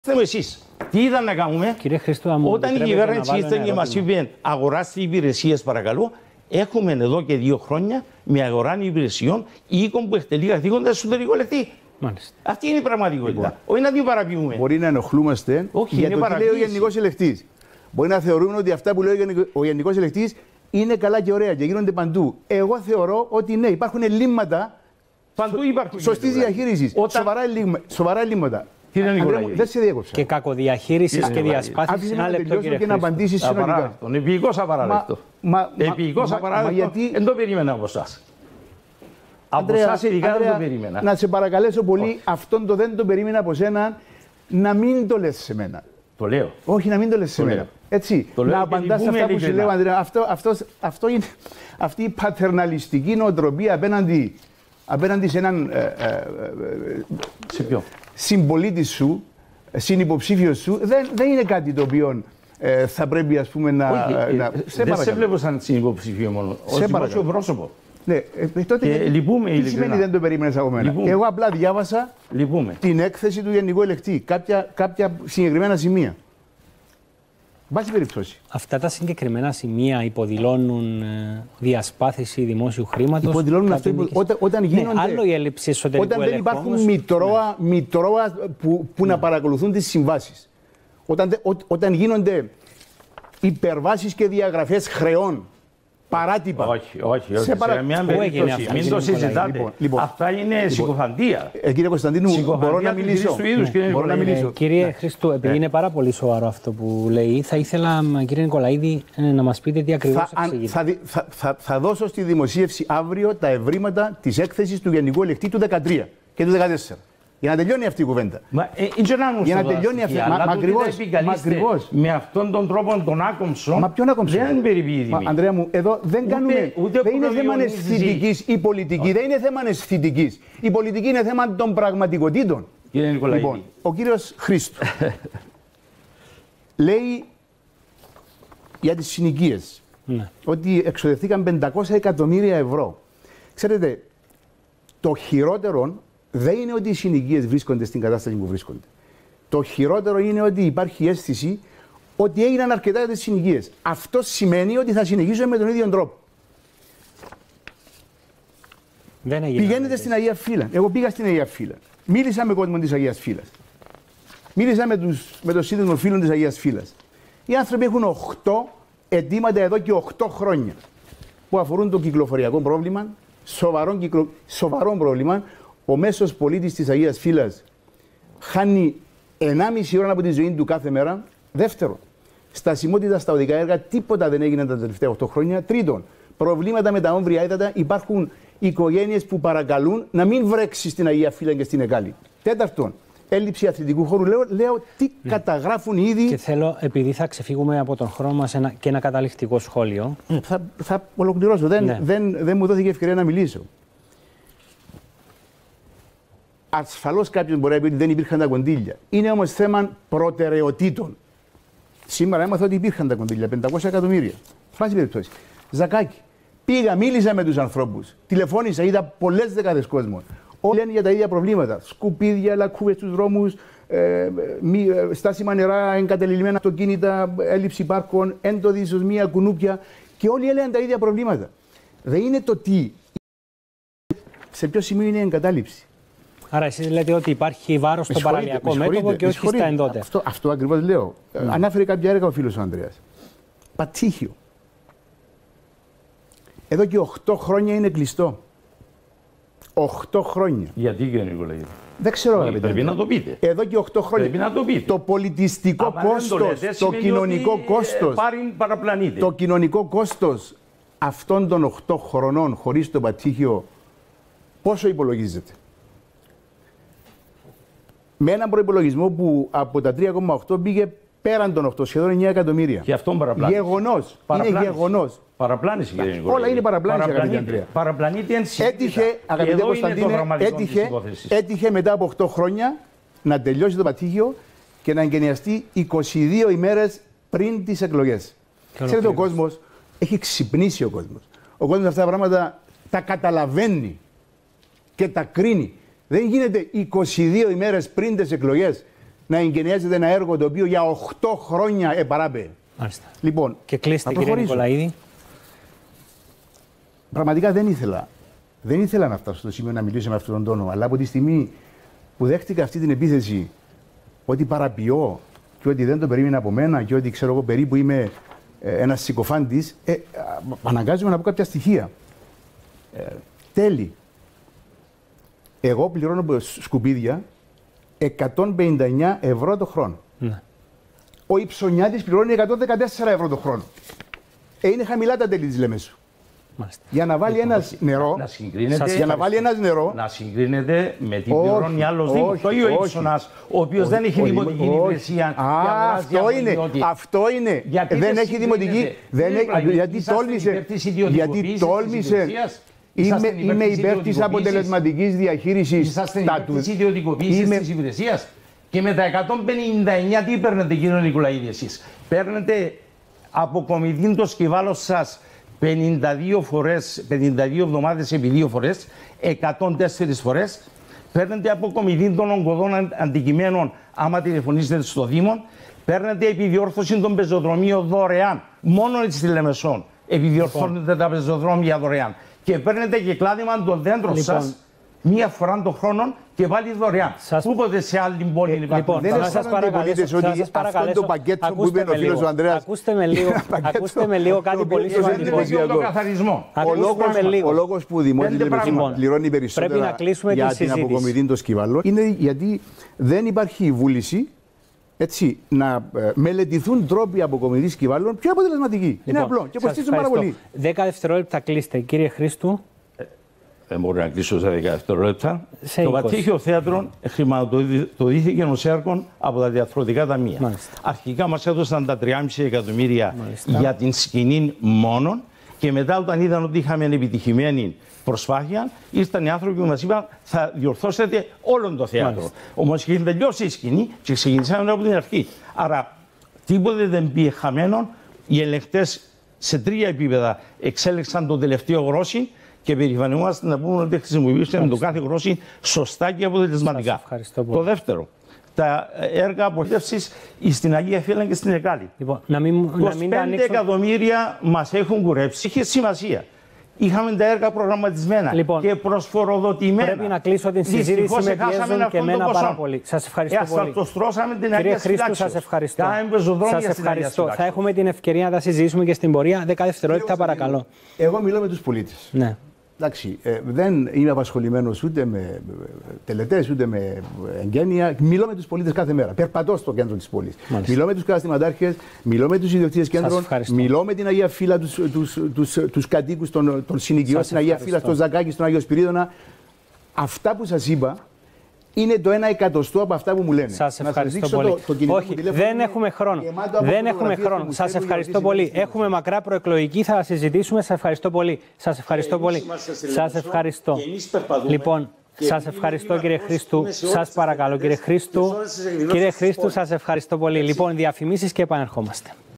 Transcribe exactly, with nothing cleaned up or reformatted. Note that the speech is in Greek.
Θέλω εσείς. Τι ήταν να κάνουμε, Κύριε Χριστό, όταν η κυβέρνηση ήρθε και μας είπε αγοράστε υπηρεσίες παρακαλώ, έχουμε εδώ και δύο χρόνια με αγορά υπηρεσιών οίκων που εκτελεί καθήκοντα εσωτερικό ελεγχτή. Αυτή είναι η πραγματικότητα. Λοιπόν, όχι να την παραποιούμε. Μπορεί να ενοχλούμαστε όχι, για το τι λέει ο Γενικός Ελεγχτής. Μπορεί να θεωρούμε ότι αυτά που λέει ο Γενικός Ελεγχτής είναι καλά και ωραία και γίνονται παντού. Εγώ θεωρώ ότι ναι, υπάρχουν ελλείμματα σωστής διαχείρισης. Όταν... Σοβαρά, ελλείμμα, σοβαρά ελλείμματα. Κύριε Νικολάη, δεν σε διέκοψα. Και κακοδιαχείρισης και διασπάθησης. Άφησε να τελειώσω και να απαντήσεις συνολικά. Επίοικος απαράδεκτο. Επίοικος απαράδεκτο. Δεν το περίμενα από εσάς. Από εσάς ειδικά δεν το περίμενα. Να σε παρακαλέσω πολύ, αυτόν το δεν το περίμενα από σένα, να μην το λες σε μένα. Το λέω. Όχι, να μην το λες σε μένα. Έτσι, να απαντάς αυτά που σου λέω, Ανδρέα. Αυτό, αυτό, αυτό είναι αυτή η πατερναλιστική νοοτροπία απέναντι, απέναντι σε έναν ε, ε, σε ποιο? συμπολίτη σου, συνυποψήφιος σου, δεν, δεν είναι κάτι το οποίο ε, θα πρέπει ας πούμε να... Όχι, να ε, σε δεν σε βλέπω σαν συνυποψήφιο μόνο, ως δημόσιο πρόσωπο. Ναι, ε, τότε και λυπούμε, τι ειλικρινά. Σημαίνει δεν το περίμενες από μένα. Λυπούμε. Εγώ απλά διάβασα λυπούμε. την έκθεση του Γενικού Ελεγχτή, κάποια, κάποια συγκεκριμένα σημεία. Βάση περιπτώσει. Αυτά τα συγκεκριμένα σημεία υποδηλώνουν ε, διασπάθηση δημόσιου χρήματος. Υποδηλώνουν αυτό υπο... όταν, όταν γίνονται. Ναι, άλλο η έλλειψη εσωτερικού Όταν δεν ελέγχου, υπάρχουν όμως, μητρώα, ναι. μητρώα που, που ναι. να παρακολουθούν τις συμβάσεις. Όταν, ό, όταν γίνονται υπερβάσεις και διαγραφές χρεών. Παράτυπα. Όχι, όχι, όχι. Σε, παρα... σε μια περίπτωση. Μην το συζητάτε. Λοιπόν, λοιπόν, αυτά είναι λοιπόν, συκοφαντία. Ε, κύριε Κωνσταντίνου, μπορώ να μιλήσω. Είδους, ναι, κύριε μπορώ να μιλήσω. Ε, κύριε ναι. Χρήστο, επειδή ναι. είναι πάρα πολύ σοβαρό αυτό που λέει, θα ήθελα, κύριε Νικολαίδη, να μας πείτε τι ακριβώς θα, εξηγείτε. Θα, θα, θα, θα δώσω στη δημοσίευση αύριο τα ευρήματα της έκθεσης του Γενικού Ελεγχτή του δεκατρία και του δεκατέσσερα. Για να τελειώνει αυτή η κουβέντα. Μα, ε, για να τελειώνει αυτή η κουβέντα. Μα ακριβώς. Με αυτόν τον τρόπο τον άκομψο. Μα ποιον άκομψο. Δεν είναι περιποιητική. Ανδρέα μου, εδώ δεν ούτε, κάνουμε. Ούτε δεν είναι θέμα αισθητικής ή πολιτική. Όχι. Δεν είναι θέμα αισθητικής. Η πολιτική είναι θέμα των πραγματικοτήτων. Κύριε Νικολαίδη. Λοιπόν, ο κύριος Χρήστο λέει για τις συνοικίες ναι. ότι εξοδευτήκαν πεντακόσια εκατομμύρια ευρώ. Ξέρετε, το χειρότερο δεν είναι ότι οι συνοικίες βρίσκονται στην κατάσταση που βρίσκονται. Το χειρότερο είναι ότι υπάρχει αίσθηση ότι έγιναν αρκετά για τις συνοικίες. Αυτό σημαίνει ότι θα συνεχίσουμε με τον ίδιο τρόπο. Δεν Πηγαίνετε στην Αγία Φύλλα. Εγώ πήγα στην Αγία Φύλλα. Μίλησα με κόσμο της Αγίας Φύλλας. Μίλησα με, τους, με το σύνδεσμο φίλων της Αγίας Φύλλας. Οι άνθρωποι έχουν οκτώ αιτήματα εδώ και οκτώ χρόνια που αφορούν το κυκλοφοριακό πρόβλημα, σοβαρό, κυκλο, σοβαρό πρόβλημα. Ο μέσος πολίτης της Αγίας Φύλλας χάνει ενάμιση ώρα από τη ζωή του κάθε μέρα. Δεύτερον, στασιμότητα στα οδικά έργα, τίποτα δεν έγινε τα τελευταία οκτώ χρόνια. Τρίτον, προβλήματα με τα όμβρια ύδατα. Υπάρχουν οικογένειες που παρακαλούν να μην βρέξει στην Αγία Φύλλα και στην Εκάλη. Τέταρτον, έλλειψη αθλητικού χώρου. Λέω, λέω τι ναι. καταγράφουν ήδη. Και θέλω, επειδή θα ξεφύγουμε από τον χρόνο μας, ένα, και ένα καταληκτικό σχόλιο. Θα, θα ολοκληρώσω. Δεν, ναι. δεν, δεν μου δόθηκε ευκαιρία να μιλήσω. Ασφαλώς κάποιος μπορεί να πει ότι δεν υπήρχαν τα κονδύλια. Είναι όμως θέμα προτεραιοτήτων. Σήμερα έμαθα ότι υπήρχαν τα κονδύλια, πεντακόσια εκατομμύρια. Φάση περιπτώσει. Ζακάκι. Πήγα, μίλησα με τους ανθρώπους. Τηλεφώνησα, είδα πολλές δεκάδες κόσμων. Όλοι λένε για τα ίδια προβλήματα. Σκουπίδια, λακκούβες στους δρόμους, ε, μη, ε, στάσιμα νερά, εγκατελειμμένα αυτοκίνητα, έλλειψη πάρκων, έντοδη ισοσμία, κουνούπια. Και όλοι έλεγαν τα ίδια προβλήματα. Δεν είναι το τι. Σε ποιο σημείο είναι η εγκατάλειψη. Άρα εσείς λέτε ότι υπάρχει βάρος στο παραλιακό μέτωπο και όχι στα εντότε. Αυτό, αυτό ακριβώς λέω. Mm. Ε, ανάφερε κάποια έργα ο φίλος ο Ανδρέας. Πατήχιο. Εδώ και οκτώ χρόνια είναι κλειστό. οκτώ χρόνια. Γιατί κύριε Νικολαίδη. Δεν ξέρω. Όχι, πρέπει να το πείτε. Εδώ και οκτώ χρόνια. Πρέπει να το πείτε. Το πολιτιστικό κόστος, το, το κοινωνικό κόστος, το κοινωνικό κόστος αυτών των οκτώ χρονών χωρίς το πατήχιο, πόσο υπολογίζεται. Με έναν προϋπολογισμό που από τα τρία κόμμα οκτώ πήγε πέραν των οκτώ, σχεδόν εννιά εκατομμύρια. Και αυτόν παραπλάνηση. Γεγονός. Είναι γεγονός. Παραπλάνηση, κύριε Νικολαίδη. Όλα είναι παραπλάνηση, αγαπητέ Ανδρέα. Παραπλανήτη εν συνήθεια. Έτυχε, αγαπητέ Κωνσταντίνε, έτυχε, έτυχε μετά από οκτώ χρόνια να τελειώσει το πατήχιο και να εγκαινιαστεί είκοσι δύο ημέρες πριν τις εκλογές. Ξέρετε, ο κόσμος έχει ξυπνήσει ο κόσμος. Ο κόσμος αυτά τα πράγματα τα καταλαβαίνει και τα κρίνει. Δεν γίνεται είκοσι δύο ημέρες πριν τις εκλογές να εγκαινιάζεται ένα έργο το οποίο για οκτώ χρόνια επαράπε. Μάλιστα. Λοιπόν, και κλείστε, κύριε Νικολαίδη. Πραγματικά δεν ήθελα. Δεν ήθελα να φτάσω στο σημείο να μιλήσω με αυτόν τον τόνο. Αλλά από τη στιγμή που δέχτηκα αυτή την επίθεση ότι παραποιώ και ότι δεν το περίμενα από μένα και ότι ξέρω εγώ περίπου είμαι ε, ένας συκοφάντης, ε, αναγκάζομαι να πω κάποια στοιχεία. Ε, τέλη. Εγώ πληρώνω σκουπίδια εκατόν πενήντα εννέα ευρώ το χρόνο. Ναι. Ο Ιψονιάτης πληρώνει εκατόν δεκατέσσερα ευρώ το χρόνο. Ε, είναι χαμηλά τα τέλη της Λεμεσού. Μάλιστα. Για να βάλει ένας νερό, να συγκρίνεται, για να βάλει ένας νερό, να συγκρίνεται με την πληρώνει άλλος Δήμος. Το ή ο Ιψονάς, ο οποίος δεν έχει δημοτική υπηρεσία. Α, αυτό είναι. Αυτό είναι. Δεν έχει δημοτική. Γιατί τόλμησε. Γιατί τόλμησε. Είμαι υπέρ της αποτελεσματικής διαχείρισης. Είσαστε της ιδιωτικοποίησης της υπηρεσίας. Και με τα εκατόν πενήντα εννέα τι παίρνετε, κύριε Νικολαίδη, εσείς? Παίρνετε αποκομιδήν το σκυβάλο σας πενήντα δύο φορές, πενήντα δύο εβδομάδες επί δύο φορές, εκατόν τέσσερις φορές. Παίρνετε αποκομιδήν των ογκωδών αντικειμένων άμα τηλεφωνήσετε στο Δήμο. Παίρνετε επιδιόρθωση των πεζοδρομίων δωρεάν. Μόνο στη Λεμεσόν επιδιορθώνετε τα πεζοδρόμια δωρεάν. Και παίρνετε και κλάδημα των δέντρων λοιπόν. σας μία φορά τον χρόνο και πάλι δωρεάν. Σας... Πού ποτέ σε άλλη πόλη ε, λοιπόν, δεν σας παρακαλέσω ότι αυτό είναι το πακέτο που είπε ο φίλος ο Ανδρέας. Ακούστε με λίγο, ακούστε με λίγο κάτι πολύ σημαντικό. Ο λόγος που δημόσια πληρώνει περισσότερα για την αποκομιδή των σκυβαλών είναι γιατί δεν υπάρχει βούληση έτσι, να ε, μελετηθούν τρόποι αποκομιδής σκυβάλων πιο αποτελεσματικοί. Λοιπόν, είναι απλό και κοστίζουν πάρα πολύ. δέκα δευτερόλεπτα κλείστε, κύριε Χρήστου. Δεν μπορεί να κλείσω σε δέκα δευτερόλεπτα. Το Πατήχιο Θέατρο χρηματοδοτήθηκε ως έργο από τα διαρθρωτικά ταμεία. Μάλιστα. Αρχικά μας έδωσαν τα τρία κόμμα πέντε εκατομμύρια Μάλιστα. για την σκηνή μόνον και μετά όταν είδαν ότι είχαμε επιτυχημένη προσπάθεια, ήρθαν οι άνθρωποι που μας είπαν θα διορθώσετε όλο το θέατρο. Όμως είχε τελειώσει η σκηνή και ξεκινήσαμε από την αρχή. Άρα τίποτε δεν πήγε χαμένο. Οι ελεγκτές σε τρία επίπεδα εξέλεξαν το τελευταίο γρόσι και περηφανευόμαστε να πούμε ότι χρησιμοποιήσαμε το κάθε γρόσι σωστά και αποτελεσματικά. Το δεύτερο, τα έργα αποχέτευσης στην Αγία Φύλλα και στην Εκάλη. Λοιπόν, να μην, είκοσι πέντε να μην εκατομμύρια μας έχουν κουρέψει. Είχε σημασία. Είχαμε τα έργα προγραμματισμένα λοιπόν, και προσφοροδοτημένα. Πρέπει να κλείσω την συζήτηση, με πιέζουν και εμένα πάρα πολύ. Σας ευχαριστώ ε, πολύ. Το στρώσαμε την Κύριε Χρήστο, σας ευχαριστώ. Σας ευχαριστώ. Θα έχουμε την ευκαιρία να τα συζητήσουμε και στην πορεία. δέκα δευτερόλεπτα παρακαλώ. Εγώ μιλώ με τους πολίτες. Ναι. Εντάξει, ε, δεν είμαι απασχολημένος ούτε με τελετές, ούτε με εγγένεια. Μιλώ με τους πολίτες κάθε μέρα. Περπατώ στο κέντρο της πόλης. Μάλιστα. Μιλώ με τους καταστηματάρχες, μιλώ με τους ιδιοκτήτες κέντρων, μιλώ με την Αγία Φύλλα, τους, τους, τους, τους κατοίκους των, των συνοικιών στην Αγία Φύλλα, στο Ζακάκι, στον Άγιο Σπυρίδωνα. Αυτά που σας είπα είναι το ένα εκατοστό από αυτά που μου λένε. Σας ευχαριστώ πολύ. Το, το Όχι, δεν έχουμε χρόνο. Δεν έχουμε χρόνο. Σας ευχαριστώ πολύ. Έχουμε μακρά προεκλογική, θα συζητήσουμε. Σας ευχαριστώ πολύ. Σας ευχαριστώ πολύ. Σας ευχαριστώ. Λοιπόν, σας ευχαριστώ κύριε Χρήστου. Σας παρακαλώ κύριε Χρήστου. Κύριε Χρήστου, σας ευχαριστώ πολύ. Λοιπόν, διαφημίσεις και επανερχόμαστε.